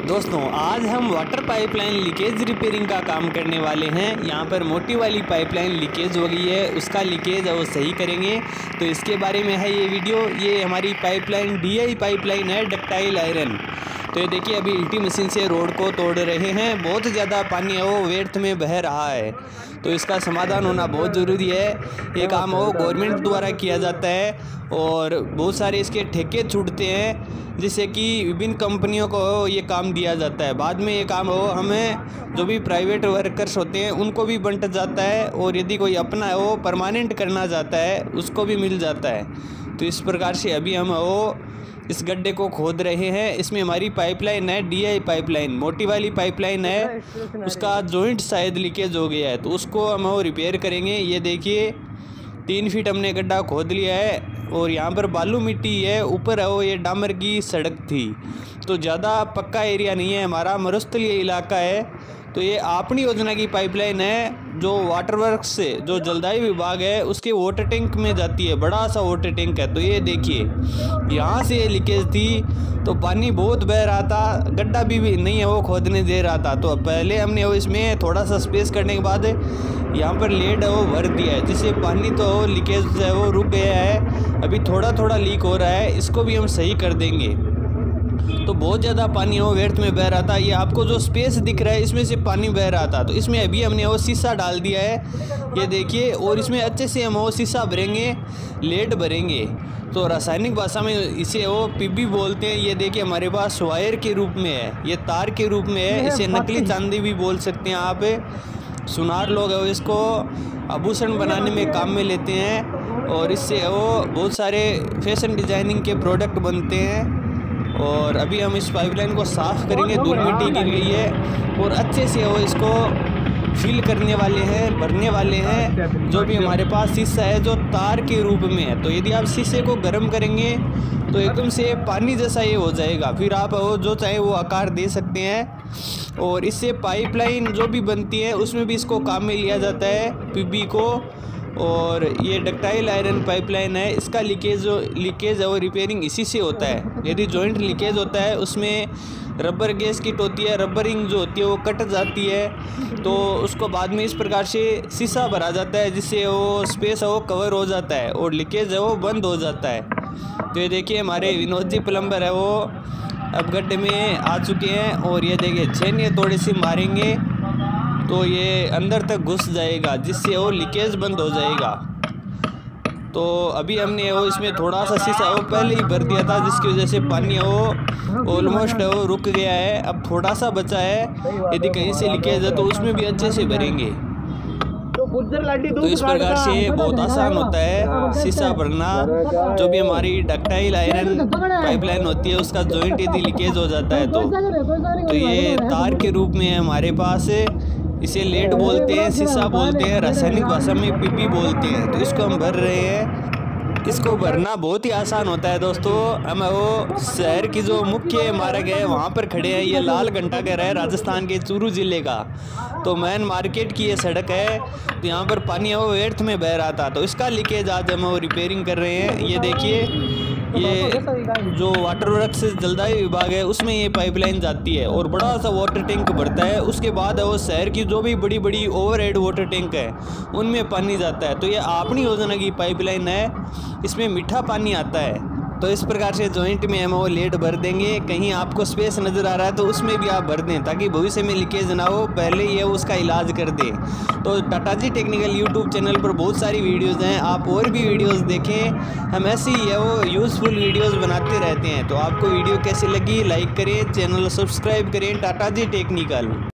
दोस्तों आज हम वाटर पाइपलाइन लीकेज रिपेयरिंग का काम करने वाले हैं। यहाँ पर मोटी वाली पाइपलाइन लीकेज हो गई है, उसका लीकेज वो सही करेंगे। तो इसके बारे में है ये वीडियो। ये हमारी पाइपलाइन DI पाइपलाइन है, डक्टाइल आयरन। तो ये देखिए अभी इल्टी मशीन से रोड को तोड़ रहे हैं। बहुत ज़्यादा पानी है वो व्यर्थ में बह रहा है, तो इसका समाधान होना बहुत ज़रूरी है। ये काम वो गवर्नमेंट द्वारा किया जाता है और बहुत सारे इसके ठेके छूटते हैं, जिससे कि विभिन्न कंपनियों को ये काम दिया जाता है। बाद में ये काम हो हमें जो भी प्राइवेट वर्कर्स होते हैं उनको भी बंट जाता है, और यदि कोई अपना वो परमानेंट करना चाहता है उसको भी मिल जाता है। तो इस प्रकार से अभी हम वो इस गड्ढे को खोद रहे हैं। इसमें हमारी पाइपलाइन है DI पाइपलाइन, मोटी वाली पाइपलाइन है, उसका जॉइंट शायद लीकेज हो गया है, तो उसको हम वो रिपेयर करेंगे। ये देखिए 3 फीट हमने गड्ढा खोद लिया है और यहाँ पर बालू मिट्टी है, ऊपर है वो ये डामर की सड़क थी, तो ज़्यादा पक्का एरिया नहीं है हमारा, मरुस्थलीय इलाका है। तो ये आपनी योजना की पाइपलाइन है जो वाटर वर्क्स से जो जलदायी विभाग है उसके वाटर टैंक में जाती है, बड़ा सा वाटर टैंक है। तो ये देखिए यहाँ से ये लीकेज थी, तो पानी बहुत बह रहा था, गड्ढा भी नहीं है वो खोदने दे रहा था। तो पहले हमने वो इसमें थोड़ा सा स्पेस करने के बाद यहाँ पर लेड है वो भर दिया है, जिससे पानी तो लीकेज है वो रुक गया है। अभी थोड़ा थोड़ा लीक हो रहा है, इसको भी हम सही कर देंगे। तो बहुत ज़्यादा पानी वो व्यर्थ में बह रहा था। ये आपको जो स्पेस दिख रहा है इसमें से पानी बह रहा था, तो इसमें अभी हमने वो शीशा डाल दिया है, ये देखिए। और इसमें अच्छे से हम वो शीशा भरेंगे, लेड भरेंगे। तो रासायनिक भाषा में इसे वो PB बोलते हैं। ये देखिए हमारे पास वायर के रूप में है, ये तार के रूप में है, इसे नकली चांदी भी बोल सकते हैं आप। सुनार लोग है वो इसको आभूषण बनाने में काम में लेते हैं, और इससे वो बहुत सारे फैशन डिजाइनिंग के प्रोडक्ट बनते हैं। और अभी हम इस पाइपलाइन को साफ़ करेंगे, धूल मिट्टी गिर गई है, और अच्छे से वो इसको फिल करने वाले हैं, भरने वाले हैं। जो भी हमारे पास शीशा है जो तार के रूप में है, तो यदि आप शीशे को गर्म करेंगे तो एकदम से पानी जैसा ये हो जाएगा, फिर आप वो जो चाहे वो आकार दे सकते हैं। और इससे पाइपलाइन जो भी बनती है उसमें भी इसको काम में लिया जाता है, PB को। और ये डक्टाइल आयरन पाइपलाइन है, इसका लीकेज है वो रिपेयरिंग इसी से होता है। यदि जॉइंट लीकेज होता है उसमें रबर गैस किट होती है, रबरिंग जो होती है वो कट जाती है, तो उसको बाद में इस प्रकार से शीशा भरा जाता है, जिससे वो स्पेस है वो कवर हो जाता है और लीकेज है वो बंद हो जाता है। तो ये देखिए हमारे विनोद जी प्लम्बर है वो अब गड्ढे में आ चुके हैं, और ये देखिए छेनी थोड़ी सी मारेंगे तो ये अंदर तक घुस जाएगा, जिससे वो लीकेज बंद हो जाएगा। तो अभी हमने वो इसमें थोड़ा सा शीशा वो पहले ही भर दिया था, जिसकी वजह से पानी वो ऑलमोस्ट वो रुक गया है। अब थोड़ा सा बचा है, यदि कहीं से लीकेज है तो उसमें भी अच्छे से भरेंगे। तो इस प्रकार से बहुत आसान होता है शीशा भरना। जो भी हमारी डक्टाइल आयरन पाइपलाइन होती है उसका जॉइंट यदि लीकेज हो जाता है तो ये तार के रूप में है हमारे पास, इसे लेड बोलते हैं, शीशा बोलते हैं, रासायनिक भाषा में PB बोलते हैं। तो इसको हम भर रहे हैं। इसको भरना बहुत ही आसान होता है दोस्तों। हम वो शहर की जो मुख्य मार्ग है वहाँ पर खड़े हैं। ये लाल घंटाघर है राजस्थान के चूरू जिले का, तो मेन मार्केट की ये सड़क है। तो यहाँ पर पानी वो व्यर्थ में बह रहा था, तो इसका लीकेज आज हम वो रिपेयरिंग कर रहे हैं। ये देखिए ये जो वाटर वर्क्स जलदायी विभाग है उसमें ये पाइपलाइन जाती है और बड़ा सा वाटर टैंक भरता है। उसके बाद वो शहर की जो भी बड़ी बड़ी ओवरहेड वाटर टैंक है उनमें पानी जाता है। तो ये आपनी योजना की पाइपलाइन है, इसमें मीठा पानी आता है। तो इस प्रकार से जॉइंट में हम वो लेड भर देंगे। कहीं आपको स्पेस नज़र आ रहा है तो उसमें भी आप भर दें, ताकि भविष्य में लीकेज ना हो, पहले ये उसका इलाज कर दें। तो Tata ji technical YouTube channel पर बहुत सारी वीडियोज़ हैं, आप और भी वीडियोज़ देखें। हम ऐसी है वो यूज़फुल वीडियोज़ बनाते रहते हैं। तो आपको वीडियो कैसी लगी लाइक करें, चैनल सब्सक्राइब करें। टाटा जी टेक्निकल।